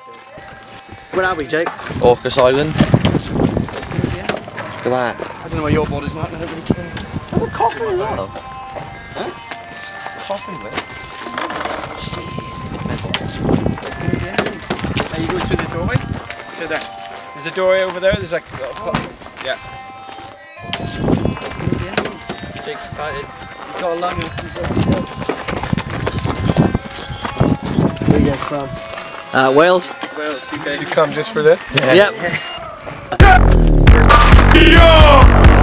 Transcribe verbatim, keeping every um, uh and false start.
Where are we, Jake? Orcas Island. Yeah. Look at that. I don't know where your body's, Marc. I don't really care. There's a coffin as well. Huh? Just a coffin, mate. Are you going through the doorway? So there. There's a doorway over there. There's like. Oh. Yeah. Jake's excited. He's got a lung. Where are you guys from? Uh, Wales. Wales, U K. Did you come just for this? Yeah. Yep. Yeah!